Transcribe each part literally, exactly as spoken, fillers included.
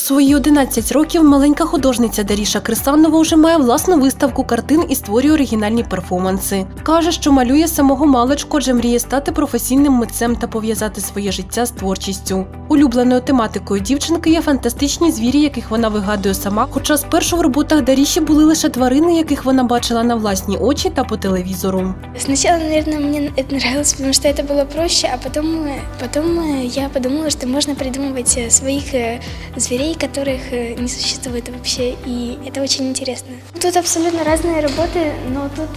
свої одинадцять років маленька художниця Даріша Крисанова вже має власну виставку картин і створює оригінальні перформанси. Каже, що малює з самого маличку, адже мріє стати професійним митцем та пов'язати своє життя з творчістю. Улюбленою тематикою дівчинки є фантастичні звірі, яких вона вигадує сама, хоча спершу в роботах Даріші були лише тварини, яких вона бачила на власні очі та по телевізору. Спочатку, мабуть, мені це подобалось, тому що це було проще, а потім, потім я подумала, що можна придумувати своїх зверей, которых не существует вообще, и это очень интересно. Тут абсолютно разные работы, но тут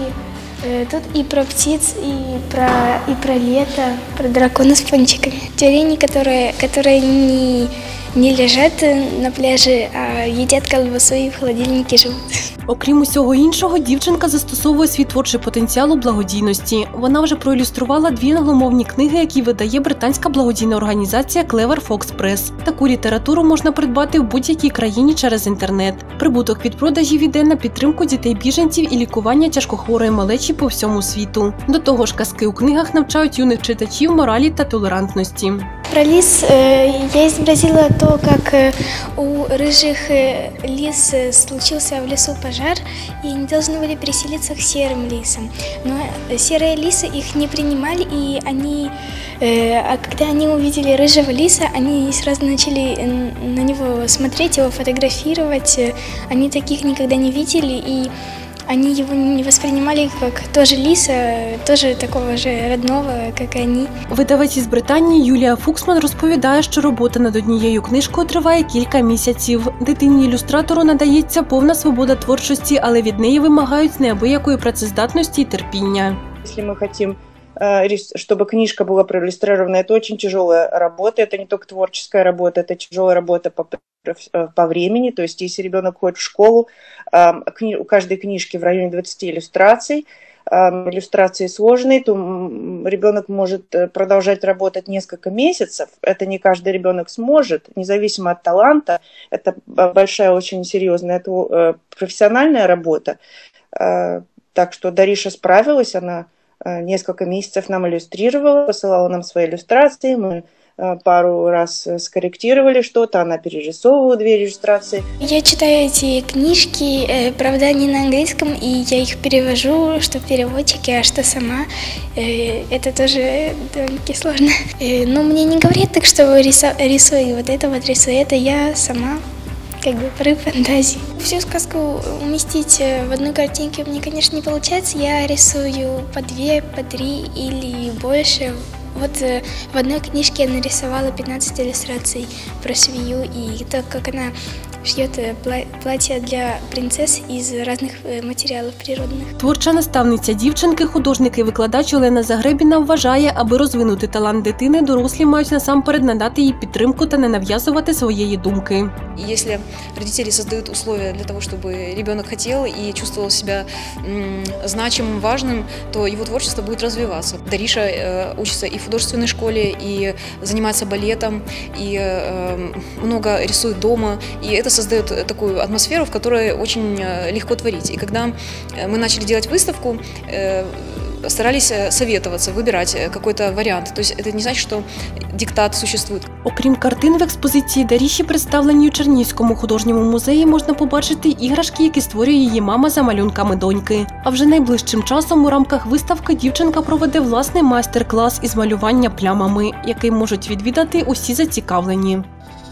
и, тут и про птиц, и про, и про лето, про дракона с пончиками. Тюлени, которые, которые не, не лежат на пляже, а едят колбасу и в холодильнике живут. Окрім усього іншого, дівчинка застосовує свій творчий потенціал у благодійності. Вона вже проілюструвала дві англомовні книги, які видає британська благодійна організація Clever Fox Press. Таку літературу можна придбати в будь-якій країні через інтернет. Прибуток від продажів іде на підтримку дітей-біженців і лікування тяжкохворої малечі по всьому світу. До того ж, казки у книгах навчають юних читачів моралі та толерантності. Про лис я изобразила то, как у рыжих лис случился в лесу пожар, и они должны были переселиться к серым лисам. Но серые лисы их не принимали, и они, а когда они увидели рыжего лиса, они сразу начали на него смотреть, его фотографировать. Они таких никогда не видели, и они его не воспринимали как тоже лиса, тоже такого же родного, как и они. Видавець із Британії Юлія Фуксман розповідає, що робота над однією книжкою триває кілька місяців. Дитині-ілюстратору надається повна свобода творчості, але від неї вимагають неабиякої працездатності і терпіння. Якщо ми хочемо, чтобы книжка была проиллюстрирована, это очень тяжелая работа, это не только творческая работа, это тяжелая работа по, по времени, то есть если ребенок ходит в школу, у каждой книжки в районе двадцати иллюстраций, иллюстрации сложные, то ребенок может продолжать работать несколько месяцев, это не каждый ребенок сможет, независимо от таланта, это большая, очень серьезная, это профессиональная работа, так что Дариша справилась, она несколько месяцев нам иллюстрировала, посылала нам свои иллюстрации, мы пару раз скорректировали что-то, она перерисовывала две иллюстрации. Я читаю эти книжки, правда, они на английском, и я их перевожу, что переводчики, а что сама. Это тоже довольно сложно. Но мне не говорят так, что рисуй вот это, вот рисуй это, я сама. Как бы порыв фантазии. Всю сказку уместить в одной картинке мне, конечно, не получается. Я рисую по две, по три или больше. Вот в одной книжке я нарисовала пятнадцать иллюстраций про свинью и то, как она шьет платья для принцесс із різних матеріалів природних. Творча наставниця дівчинки, художник і викладач Олена Загребіна вважає, аби розвинути талант дитини, дорослі мають насамперед надати їй підтримку та не нав'язувати своєї думки. Якщо родители создают условия для того, чтобы ребенок хотел и чувствовал себя значимым, важным, то его творчество будет развиваться. Дариша учится и в художественной школе, и занимается балетом, и много рисует дома, и это создает такую атмосферу, в которой очень легко творить. И когда мы начали делать выставку, старались советоваться, выбирать какой-то варіант. То есть это не значит, що диктат существует. Окрім картин в експозиції Даріші, представлені у Чернігівському художньому музеї, можна побачити іграшки, які створює її мама за малюнками доньки. А вже найближчим часом у рамках виставки дівчинка проведе власний майстер-клас із малювання плямами, який можуть відвідати усі зацікавлені.